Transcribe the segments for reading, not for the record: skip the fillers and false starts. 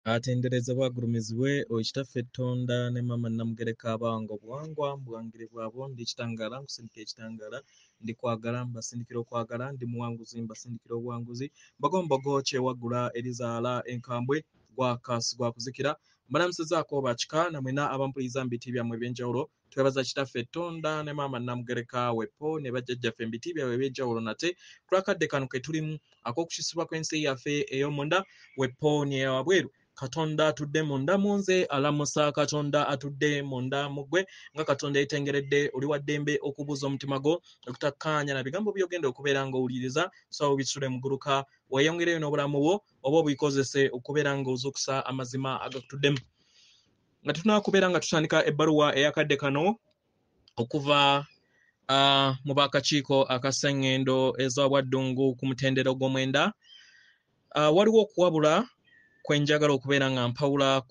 atenderezebwa agulumizibwe Oweekitaffe Tonda ne Maama Namugereka abange obuwangwa mbwangire bwabo ndi kitangala nkusindika ekitangala ndi kwagala mbasindikira okwagala ndi muwanguzi mbasindikira obuwanguzi mbagombogo kyewaggula erizaala enkambwe gwakasi gwakuzikira mbalamusizaako bakika namwena abampuliriza mu biti byammwe ebyenjawulo twebaza Kitaffe Tonda ne Maama Namugereka wepo ne bajjajjaffe mu biti byabwe ebyenjawulo nate kulakadde kano ke tulimu ak'okukisibwa kw'ensi yaffe ey'omunda wepo ne wabweru Katonda atudde munda munze alamusa Katonda atudde munda mugwe nga Katonda yetengeredde oli wa ddembe okubuuza omutima gwo okutakkaanya na bigambo byogenda okubeera ng'owuliriza so bisule muguluka weeyongereyo n'obulamu bwo oba obukozese okubeera ng'ozuukusa amazima agakutuddemu nga tunakubeera nga tutandika ebbaluwa eyakadde kano okuva mu baakakiiko aka Sengendo ez'obwa Ddungu ku mutendera gw'omwenda waliwo okuwabula kwenjagala okubeera nga mpawula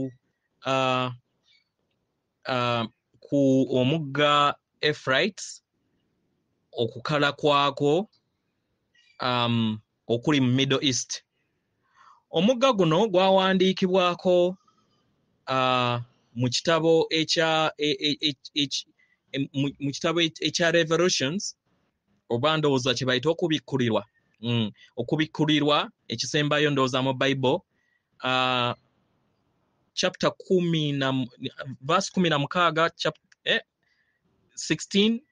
ku omugga Euphrates okukala kwako okuli mu Middle East. Omugga guno gwawandiikibwako mu kitabo ekya Revelations oba ndowooza kye bayita okubikkulirwa okubikkulirwa ekisembayo ndowooza mu Bible chapter 10 verse 16 16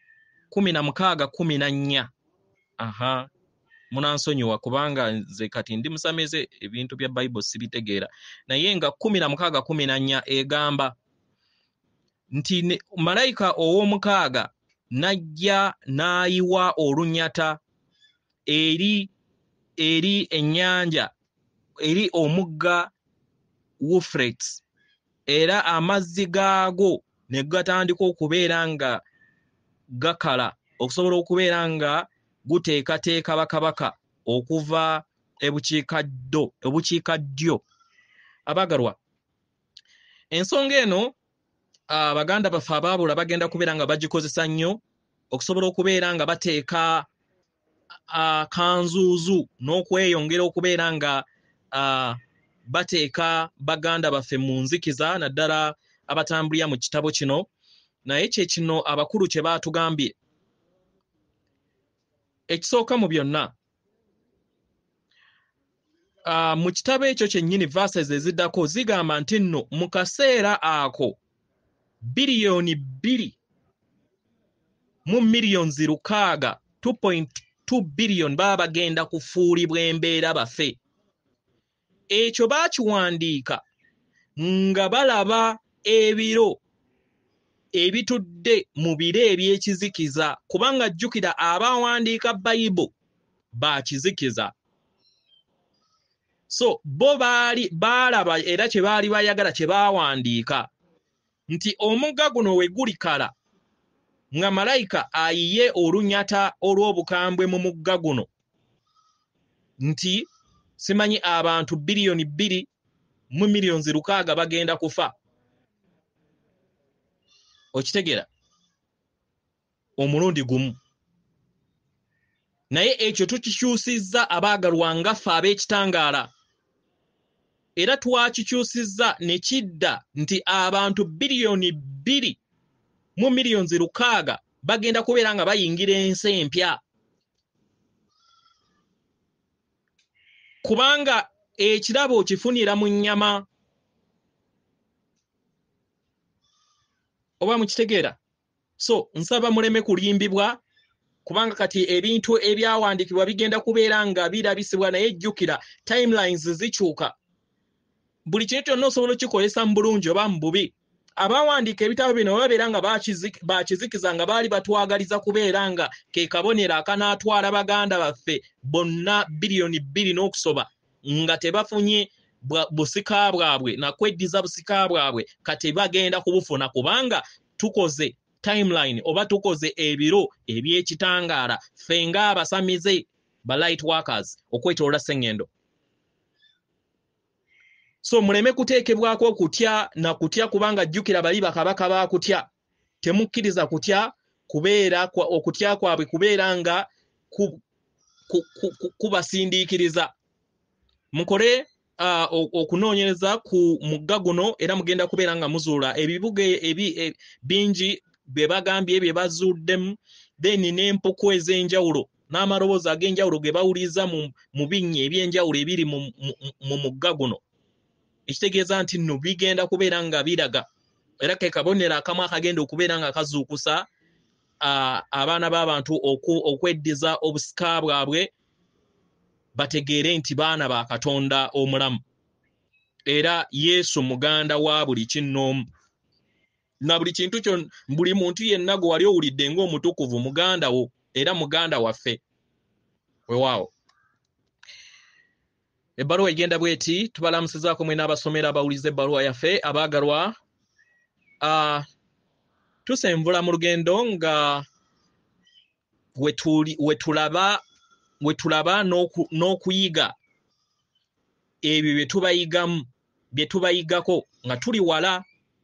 14 aha munansonyiwa kubanga nze kati ndi musameze ebintu bya Bible sibitegeera naye nga 16 egamba nti malayika ow'omukaaga najja n'ayiwa olunyata eri ennyanja eri omugga Euphrates era amazzi gaago ne gatandika okubeera nga gakala okusobola okubeera nga guteekateeka bakabaka okuva ebukiikaddyo. Abagalwa, ensonga eno abaganda baffe abaabula bagenda kubeera nga bagikozesa nnyo okusobola okubeera nga bateeka kanzuuzu n'okweyongera okubeera nga bateeka baganda baffe mu nzikiza naddala abatambulira mu kitabo kino naye kye kino abakulu kye baatugambye ekisooka mu byonna mu kitabo ekyo kyennyini verses eziddako zigamba nti nno mu kaseera ako biliyoni 2 mu miliyoni 600 2.2 billion baba bagenda kufuulibwa embeera bafe. Ekyo baakiwandiika nga balaba ebiro ebitudde mu biro ebyekizikiza kubanga jjukira abawandiika Bible baakizikiza. So bo baalaba era kye baali bayagala kye baawandiika nti omugga guno we gulikala nga malayika ayiye olunyata olw'obukambwe mu mugga guno nti simanyi abantu biliyoni 2 mu miliyoni 600 bagenda kufa. Okitegera omulundi gumu. Naye ekyo tukikyusizza abaagalwa nga ffe ab'ekitangaala era twakikyusizza ne kidda nti abantu biliyoni 2 mu miliyoni 600 bagenda kubeera nga bayingira ensi empya kubanga ekirabo okifunira mu nnyama. Oba mukitegeera? So nsaba muleme kulimbibwa kubanga kati ebintu ebyawandiikibwa bigenda kubeera nga birabisibwa naye jjukira timelines zikyuka. Buli kintu kyonna osobola okikozesa mu bulungi oba mu bubi. Abawandiika ebitabo bino babeera nga baakizikiza nga baali batwagaliza kubeera nga ke kabonero akanaatwala baganda baffe bonna biliyoni 2 n'okusoba nga tebafunye busika bwabwe na kweddiza busika bwabwe kati bagenda kubufuna kubanga tukoze timeline oba tukoze ebiro ebyekitangaala ffe nga abasamize ba light workers okwetoloola Sengendo. So muleme kuteekebwako kutya na kutya kubanga jjukira bali bakabaka ba kutya. Temukkiriza kutya kubeera okutya kwabwe kubeera nga kubasindiikiriza. Mukole okunoonyereza ku mugga guno era mugenda kubeera nga muzuula ebibuga bingi bye bagambye bye bazuddemu then n'empuku ez'enjawulo n'amaloboozi ag'enjawulo ge bawuliriza mu binnya eby'enjawulo ebiri mu mugga guno ekitegeeza nti nno bigenda kubeera nga biraga era ke kabonero akamu akagenda okubeera nga kazuukusa abaana b'abantu okweddiza obusika bwabwe bategeere nti baana ba Katonda omulamu era Yesu muganda wa buli kinnoomu na buli kintu kyo buli muntu yenna gwe wali owulidde ng'omutukuvu muganda wo era muganda waffe weewaawo. Ebbaluwa egenda bweti tubalamusizaako mwe n'abasomera abawuliza ebbaluwa yaffe abaagalwa tusenvula mu lugendo nga we tulaba n'okuyiga ebyo bye tubayigako nga tuli wala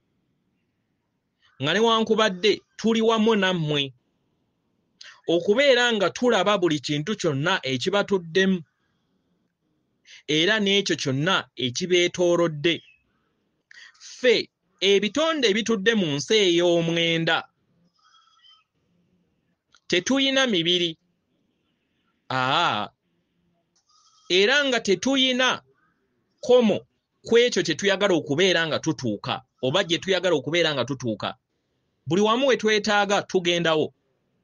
nga newankubadde tuli wamu nammwe okubeera nga tulaba buli kintu kyonna ekibatuddemu era n'ekyo kyonna ekibeetoolodde ffe ebitonde ebitudde mu nsi ey'omwenda tetuyina mibiri era nga tetuyina komo ku ekyo kye tuyagala okubeera nga tutuuka oba gye tuyagala okubeera nga tutuuka buli wamu we twetaaga tugendawo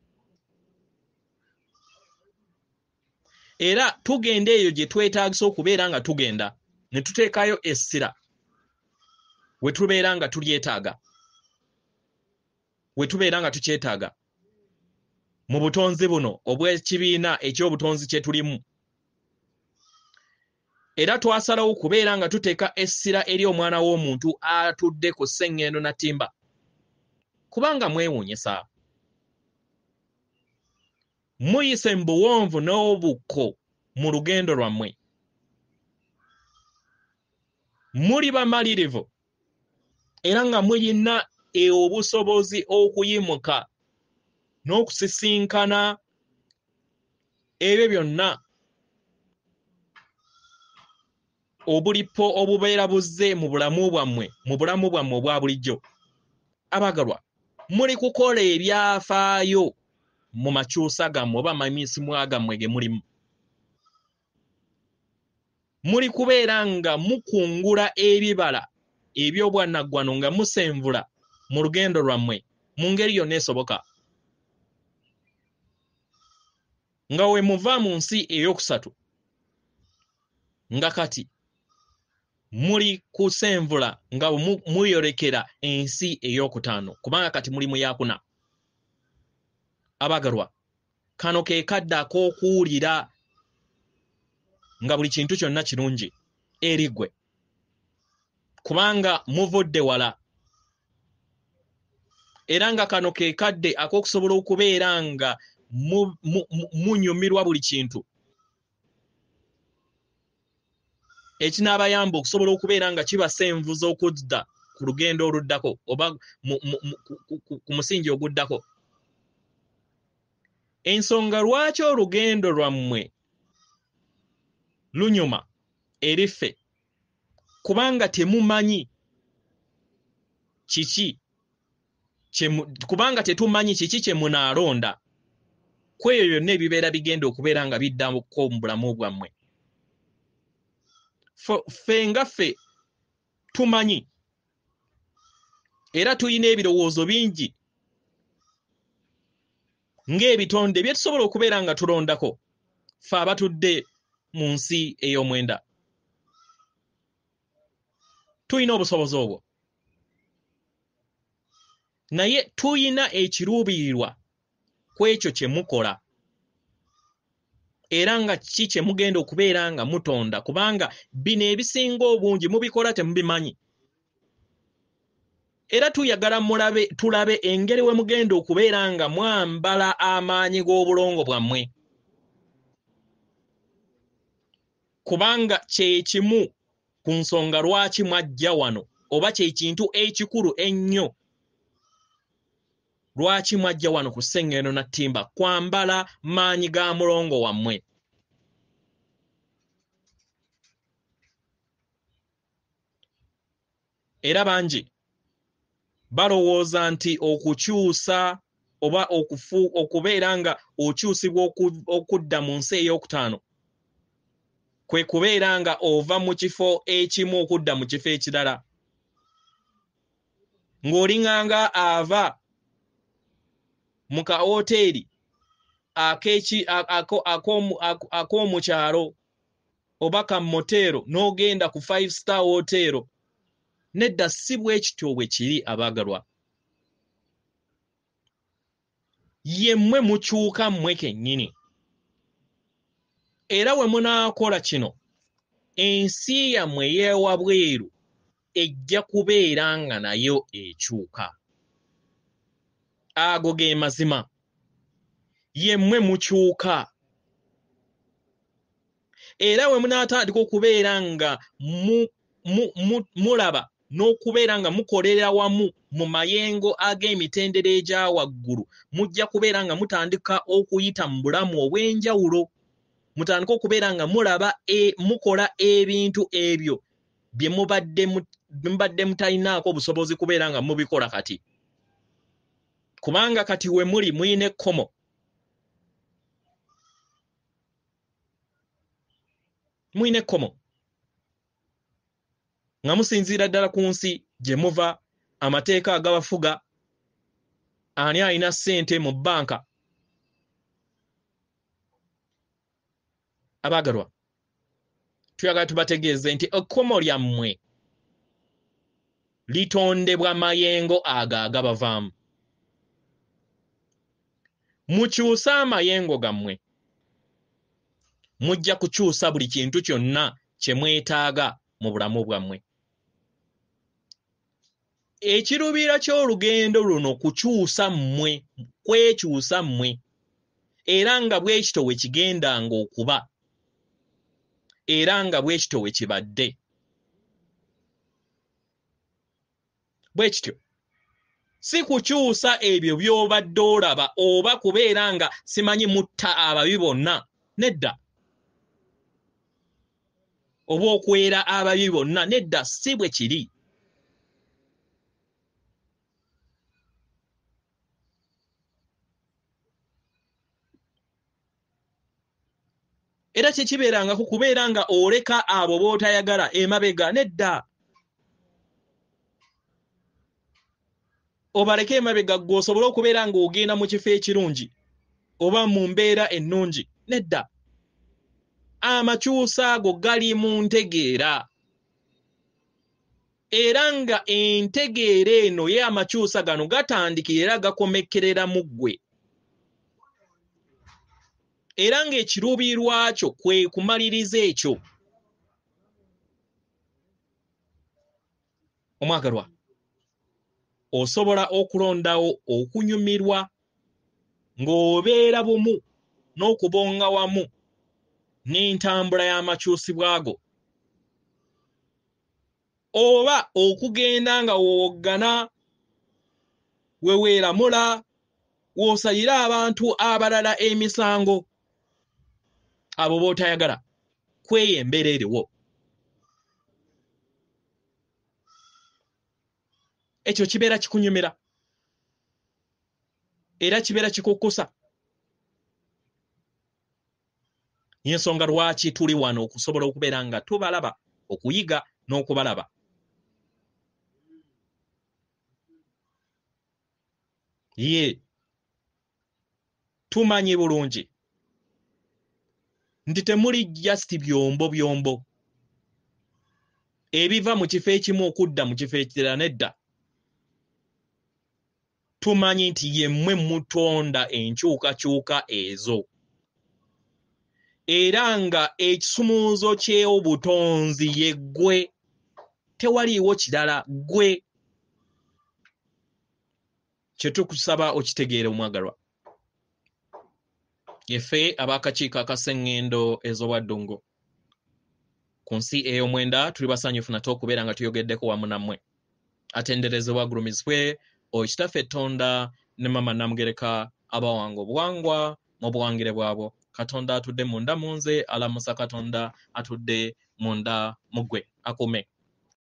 era tugenda eyo gye twetaagisa okubeera nga tugenda ne tuteekayo essira we tubeera nga tulyetaaga we tubeera nga tukyetaaga mu butonzi buno obw'ekibiina eky'obutonzi kye tulimu era twasalawo kubeera nga tuteeka essira eri omwana w'omuntu atudde ku Sengendo Nattimba kubanga mwewuunyisa muyise mu buwonvu n'obukko mu lugendo lwammwe muli bamalirivu era nga muyina obusobozi okuyimuka n'okusisinkana ebyo byonna obulipo obubeera buzze mu bulamu bwammwe obwa bulijjo. Abagalwa muli kukola ebyafaayo mu makyusa gammwe oba mamisimu gammwe ge mulimu muli kubeera nga mukungula ebibala eby'obwannaggwano nga musenvula mu lugendo lwammwe mu ngeri yonna esoboka nga we muva mu nsi ey'okusatu nga kati muli kusenvula nga muyolekera ensi ey'okutaano kubanga kati muli mu yakuna. Abagalwa kano ke kadde ak'okuwulira nga buli kintu kyonna kirungi eri ggwe kubanga muvudde wala era nga kano ke kadde ak'okusobola okubeera nga munyumirwa buli kintu ekinaabayamba okusobola okubeera nga kibasenvuza okudda ku lugendo oluddako oba ku musingi oguddako. Ensonga lwaki olugendo lwammwe lunyuma eri ffe kubanga temumanyi kubanga tetumanyi kiki kye munaalonda ku eyo yonna ebibeera bigenda okubeera nga biddako mu bulamu bwammwe. Ffe nga ffe tumanyi era tuyina ebirowoozo bingi ng'ebitonde bye tusobola okubeera nga tulondako ffe abatudde mu nsi ey'omwenda. Tuyina obusobozi obwo naye tuyina ekiruubirirwa ku ekyo kye mukola era nga kiki kye mugenda okubeera nga mutonda kubanga bino ebisinga obungi mubikola temubimanyi era tuyagala tulabe engeri we mugenda okubeera nga mwambala amaanyi g'obulongo bwammwe kubanga kye kimu ku nsonga lwaki mwajja wano oba kye kintu ekikulu ennyo lwaki mwajja wano ku Sengendo Nattimba kwambala maanyi ga mulongo wammwe. era bangi balowooza nti okukyusa oba okubeera nga okyusibwa okudda mu nsi ey'okutaano kwe kubeera nga ova mu kifo ekimu okudda mu kifo ekirala ng'olinganga ava mu kawoteeri ak'omukyalo oba ka motero n'ogenda ku 5-star hotero. Nedda si bwe kityo bwe kiri abaagalwa. Yemmwe mukyuka mmwe kennyini. Era we munaakola kino, ensi yammwe y'ewabweru ejja kubeera nga nayo ekyuka. Ago ge mazima. Yemmwe mukyuka. Era we munaatandika okubeera nga mulaba n'okubeera nga mukolera wamu mu mayengo ag'emitendera egya waggulu, mujja kubeera nga mutandika okuyita mu bulamu obw'enjawulo. Mutandika okubeera nga mulaba mukola ebintu ebyo bye mubadde mutalinaako obusobozi kubeera nga mubikola kati. Kubanga kati we muli muyina ekkomo. Muyina ekkomo. Nga musinziira ddala ku nsi gye muva, amateeka agabafuga, ani alina ssente mu bbanka. Abaagalwa, tuyagala tubategeeze nti ekkomo lyammwe litondebwa mayengo ago agabavaamu. Mukyuse amayengo gammwe, mujja kukyusa buli kintu kyonna kye mwetaaga mu bulamu bwammwe. Ekiruubiira ky'olugendo luno kukyusa mmwe, kwekyusa mmwe, era nga bwe kityo we kigendanga okuba, era nga bwe kityo we kibadde. Bwe kityo si kukyusa ebyo by'obadde olaba oba kubeera nga simanyi mutta ababi bonna. Nedda. Oba okwera ababi bonna. Nedda, si bwe kiri. Era tekibeerangako kubeera nga oleka abo b'otayagala emabega. Nedda. Obaleke emabega ggwe osobole okubeera nga ogenda mu kifo ekirungi oba mu mbeera ennungi. Nedda. Amakyusa ago gali mu ntegeera. Era nga entegeera eno y'amakyusa gano gatandikira era gakomekkerera mu ggwe. Era ng'ekiruubiirwa kyo kwe kumaliriza ekyo. Omwagalwa, osobola okulondawo okunyumirwa ng'obeera bumu n'okubonga wamu n'entambula y'amakyusibwa ago, oba okugenda nga wowoggana, weweeramula, w'osalira abantu abalala emisango, abo b'otayagala. Kweyo embeera eriwo. Ekyo kibeera kikunyumira era kibeera kikukkusa. Y'ensonga lwaki tuli wano okusobola okubeera nga tubalaba, okuyiga n'okubalaba. Ye tumanyi bulungi nti temuli just byombo ebiva mu kifo ekimu okudda mu kifo ekirala. Nedda. Tumanyi nti yemmwe mutonda enkyukakyuka ezo, era nga ekisumuuzo ky'obutonzi ye ggwe. Tewaliiwo kirala, ggwe. Kye tukusaba okitegeere omwagalwa. Yeffe ab'akakiiko aka Sengendo ez'owa Ddungu ku nsi ey'omwenda tuli basanyufu nate okubeera nga tuyogeddeko wamu nammwe. Atenderezebwa agulumizibwe Okitaffe Tonda ne Mama Namugereka abawanga obuwangwa mu buwangire bwabo. Katonda atudde munda mu nze, alamusa Katonda atudde munda mu ggwe. Akume.